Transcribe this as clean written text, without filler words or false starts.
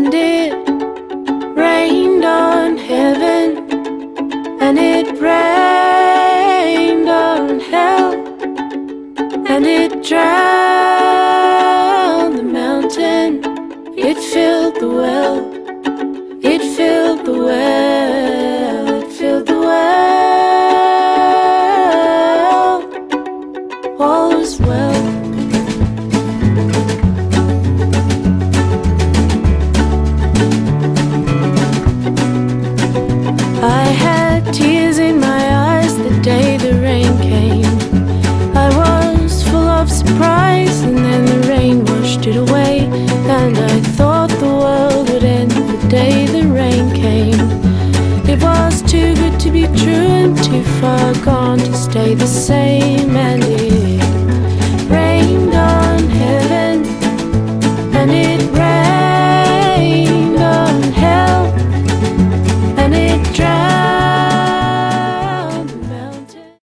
and it rained on heaven, and it rained on hell, and it drowned the mountain. It filled the well, it filled the well, it filled the well. All was well. I had tears in my eyes the day the rain came. I was full of surprise, and then the rain washed it away, and I thought the world would end the day the rain came. It was too good to be true and too far gone to stay the same, and it rained on heaven, and it